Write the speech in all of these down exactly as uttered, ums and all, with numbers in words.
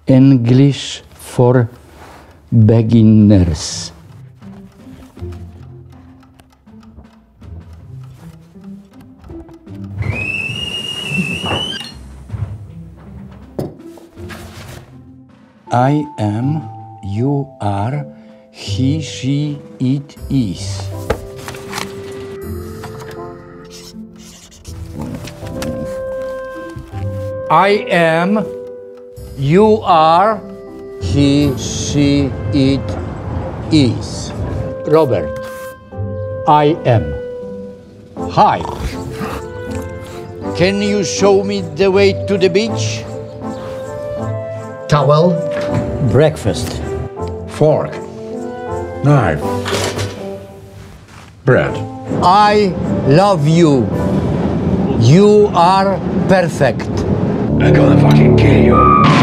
English for beginners. I am, you are, he, she, it is. I am, you are, he, she, it is. Robert, I am. Hi. Can you show me the way to the beach? Towel. Breakfast. Fork. Knife. Bread. I love you. You are perfect. I'm gonna fucking kill you.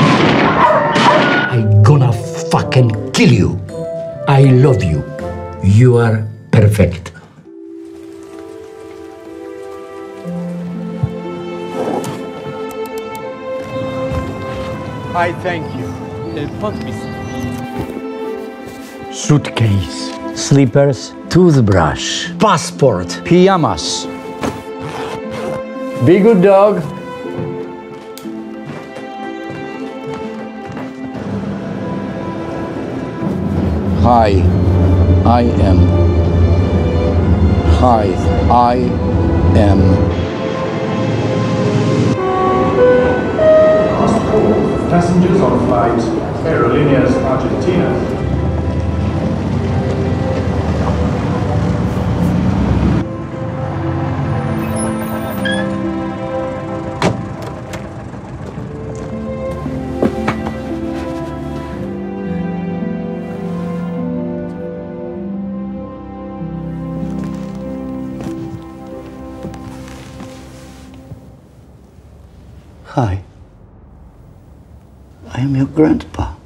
I'm gonna fucking kill you. I love you. You are perfect. I thank you. Suitcase. Slippers. Toothbrush. Passport. Pyjamas. Be good dog. Hi, I am. Hi, I am. Passengers on flight Aerolíneas Argentina. Hi. I am your grandpa.